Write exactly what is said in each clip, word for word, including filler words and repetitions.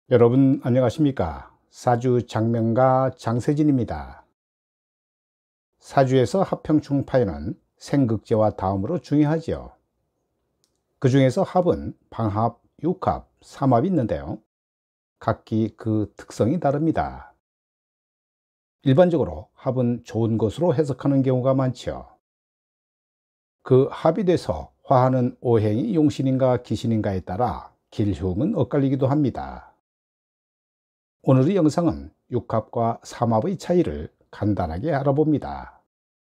여러분 안녕하십니까? 사주 장명가 장세진입니다. 사주에서 합평충 파에는 생극제와 다음으로 중요하지요. 그 중에서 합은 방합, 육합, 삼합이 있는데요. 각기 그 특성이 다릅니다. 일반적으로 합은 좋은 것으로 해석하는 경우가 많지요. 그 합이 돼서 화하는 오행이 용신인가 기신인가에 따라 길흉은 엇갈리기도 합니다. 오늘의 영상은 육합과 삼합의 차이를 간단하게 알아봅니다.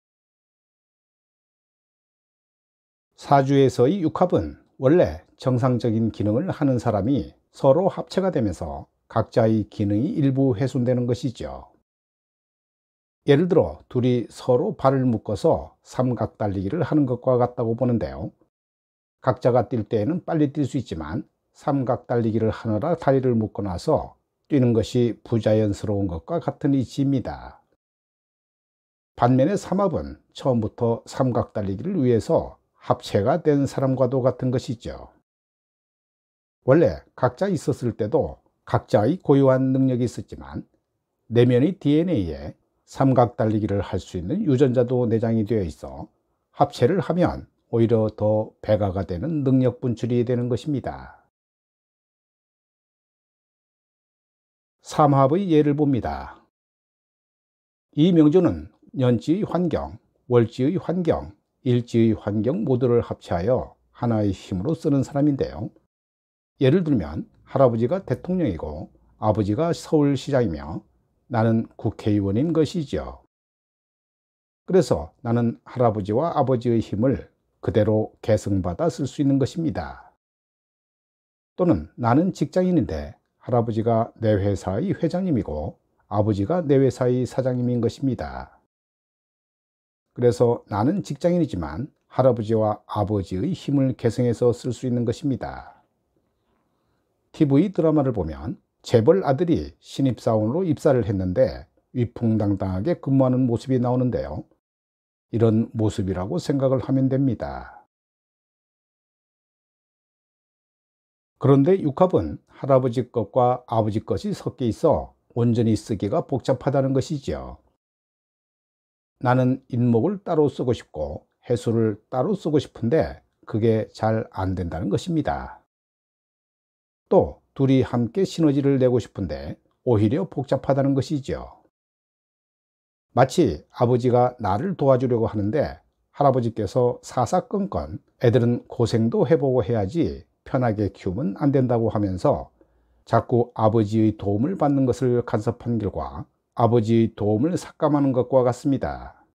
사주에서의 육합은 원래 정상적인 기능을 하는 사람이 서로 합체가 되면서 각자의 기능이 일부 훼손되는 것이죠. 예를 들어 둘이 서로 발을 묶어서 삼각 달리기를 하는 것과 같다고 보는데요. 각자가 뛸 때에는 빨리 뛸 수 있지만 삼각 달리기를 하느라 다리를 묶어 놔서 뛰는 것이 부자연스러운 것과 같은 이치입니다. 반면에 삼합은 처음부터 삼각 달리기를 위해서 합체가 된 사람과도 같은 것이죠. 원래 각자 있었을 때도 각자의 고유한 능력이 있었지만 내면의 디엔에이에 삼각 달리기를 할 수 있는 유전자도 내장이 되어 있어 합체를 하면 오히려 더 배가가 되는 능력 분출이 되는 것입니다. 삼합의 예를 봅니다. 이 명조는 년지의 환경, 월지의 환경, 일지의 환경 모두를 합체하여 하나의 힘으로 쓰는 사람인데요. 예를 들면 할아버지가 대통령이고 아버지가 서울시장이며 나는 국회의원인 것이죠. 그래서 나는 할아버지와 아버지의 힘을 그대로 계승받아 쓸 수 있는 것입니다. 또는 나는 직장인인데 할아버지가 내 회사의 회장님이고 아버지가 내 회사의 사장님인 것입니다. 그래서 나는 직장인이지만 할아버지와 아버지의 힘을 계승해서 쓸 수 있는 것입니다. 티비 드라마를 보면 재벌 아들이 신입사원으로 입사를 했는데 위풍당당하게 근무하는 모습이 나오는데요. 이런 모습이라고 생각을 하면 됩니다. 그런데 육합은 할아버지 것과 아버지 것이 섞여 있어 온전히 쓰기가 복잡하다는 것이지요. 나는 인목을 따로 쓰고 싶고 해수를 따로 쓰고 싶은데 그게 잘 안 된다는 것입니다. 또 둘이 함께 시너지를 내고 싶은데 오히려 복잡하다는 것이죠. 마치 아버지가 나를 도와주려고 하는데 할아버지께서 사사건건 애들은 고생도 해보고 해야지 편하게 키우면 안 된다고 하면서 자꾸 아버지의 도움을 받는 것을 간섭한 결과 아버지의 도움을 삭감하는 것과 같습니다.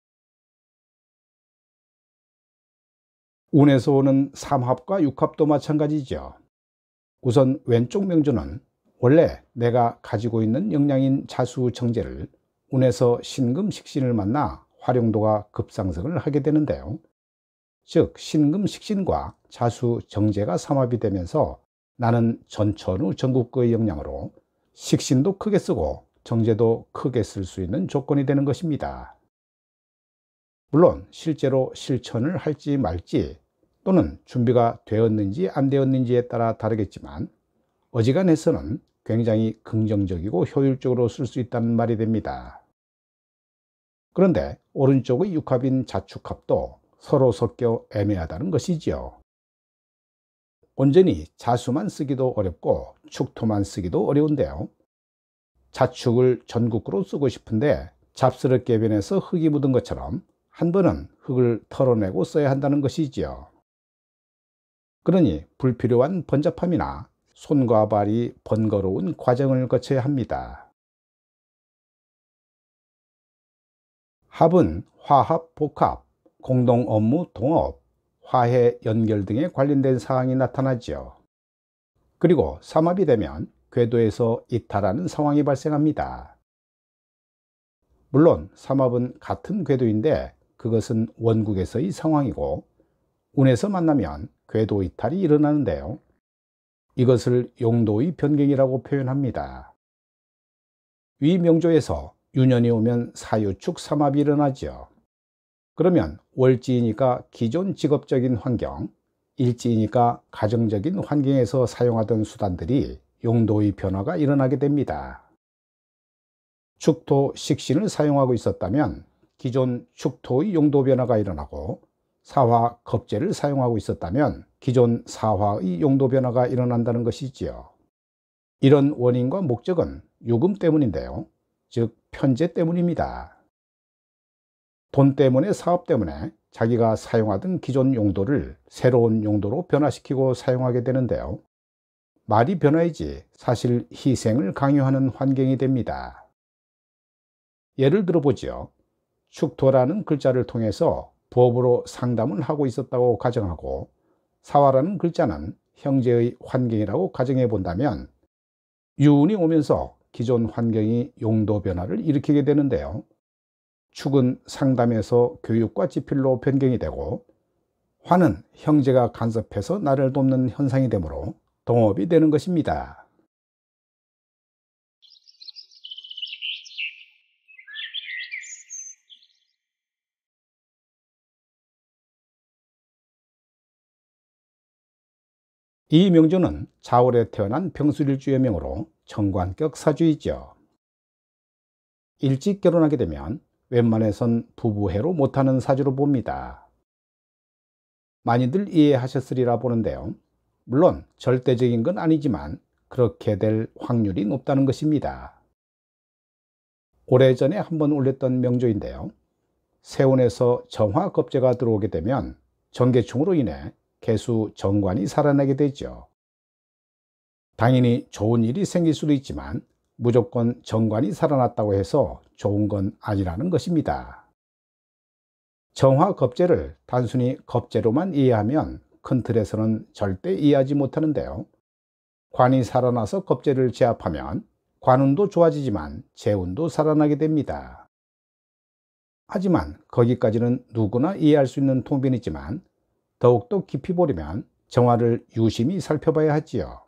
운에서 오는 삼합과 육합도 마찬가지죠. 우선 왼쪽 명조는 원래 내가 가지고 있는 역량인 자수정제를 운에서 신금식신을 만나 활용도가 급상승을 하게 되는데요. 즉 신금식신과 자수정제가 삼합이 되면서 나는 전천후 전국의 역량으로 식신도 크게 쓰고 정제도 크게 쓸 수 있는 조건이 되는 것입니다. 물론 실제로 실천을 할지 말지 또는 준비가 되었는지 안 되었는지에 따라 다르겠지만 어지간해서는 굉장히 긍정적이고 효율적으로 쓸 수 있다는 말이 됩니다. 그런데 오른쪽의 육합인 자축합도 서로 섞여 애매하다는 것이지요. 온전히 자수만 쓰기도 어렵고 축토만 쓰기도 어려운데요. 자축을 전국구로 쓰고 싶은데 잡스럽게 변해서 흙이 묻은 것처럼 한 번은 흙을 털어내고 써야 한다는 것이지요. 그러니 불필요한 번잡함이나 손과 발이 번거로운 과정을 거쳐야 합니다. 합은 화합, 복합, 공동 업무, 동업, 화해, 연결 등에 관련된 사항이 나타나지요. 그리고 삼합이 되면 궤도에서 이탈하는 상황이 발생합니다. 물론 삼합은 같은 궤도인데 그것은 원국에서의 상황이고 운에서 만나면 궤도 이탈이 일어나는데요. 이것을 용도의 변경이라고 표현합니다. 위 명조에서 유년이 오면 사유축 삼합이 일어나죠. 그러면 월지이니까 기존 직업적인 환경, 일지이니까 가정적인 환경에서 사용하던 수단들이 용도의 변화가 일어나게 됩니다. 축토 식신을 사용하고 있었다면 기존 축토의 용도 변화가 일어나고, 사화 겁재를 사용하고 있었다면 기존 사화의 용도 변화가 일어난다는 것이지요. 이런 원인과 목적은 유금 때문인데요. 즉 편재 때문입니다. 돈 때문에, 사업 때문에 자기가 사용하던 기존 용도를 새로운 용도로 변화시키고 사용하게 되는데요. 말이 변화이지 사실 희생을 강요하는 환경이 됩니다. 예를 들어보지요. 축토라는 글자를 통해서 부업으로 상담을 하고 있었다고 가정하고, 사화라는 글자는 형제의 환경이라고 가정해 본다면 유운이 오면서 기존 환경이 용도 변화를 일으키게 되는데요. 축은 상담에서 교육과 지필로 변경이 되고, 화는 형제가 간섭해서 나를 돕는 현상이 되므로 동업이 되는 것입니다. 이 명조는 자월에 태어난 병술일주의 명으로 정관격 사주이죠. 일찍 결혼하게 되면 웬만해선 부부해로 못하는 사주로 봅니다. 많이들 이해하셨으리라 보는데요. 물론 절대적인 건 아니지만 그렇게 될 확률이 높다는 것입니다. 오래전에 한번 올렸던 명조인데요. 세운에서 정화겁재가 들어오게 되면 정계충으로 인해 개수 정관이 살아나게 되죠. 당연히 좋은 일이 생길 수도 있지만 무조건 정관이 살아났다고 해서 좋은 건 아니라는 것입니다. 정화겁재를 단순히 겁재로만 이해하면 큰 틀에서는 절대 이해하지 못하는데요. 관이 살아나서 겁재를 제압하면 관운도 좋아지지만 재운도 살아나게 됩니다. 하지만 거기까지는 누구나 이해할 수 있는 통변이지만 더욱더 깊이 보려면 정화를 유심히 살펴봐야 하지요.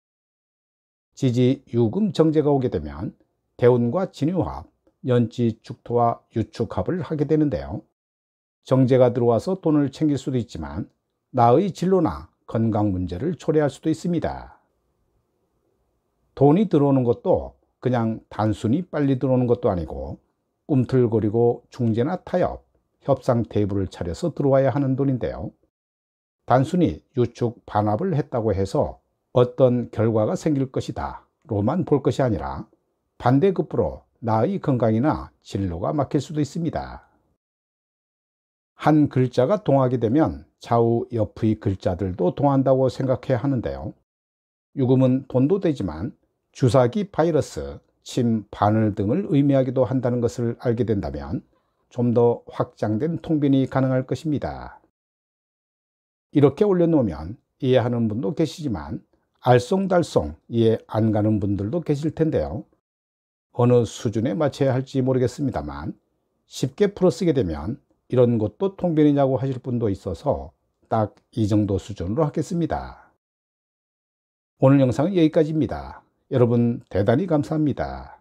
지지 유금 정제가 오게 되면 대운과 진유합, 연지 축토와 유축합을 하게 되는데요. 정제가 들어와서 돈을 챙길 수도 있지만 나의 진로나 건강 문제를 초래할 수도 있습니다. 돈이 들어오는 것도 그냥 단순히 빨리 들어오는 것도 아니고 꿈틀거리고 중재나 타협, 협상 테이블을 차려서 들어와야 하는 돈인데요. 단순히 유축 반합을 했다고 해서 어떤 결과가 생길 것이다 로만 볼 것이 아니라 반대급부로 나의 건강이나 진로가 막힐 수도 있습니다. 한 글자가 동하게 되면 좌우 옆의 글자들도 동한다고 생각해야 하는데요. 유금은 돈도 되지만 주사기, 바이러스, 침, 바늘 등을 의미하기도 한다는 것을 알게 된다면 좀 더 확장된 통변이 가능할 것입니다. 이렇게 올려놓으면 이해하는 분도 계시지만 알쏭달쏭 이해 안 가는 분들도 계실 텐데요. 어느 수준에 맞춰야 할지 모르겠습니다만 쉽게 풀어쓰게 되면 이런 것도 통변이냐고 하실 분도 있어서 딱 이 정도 수준으로 하겠습니다. 오늘 영상은 여기까지입니다. 여러분 대단히 감사합니다.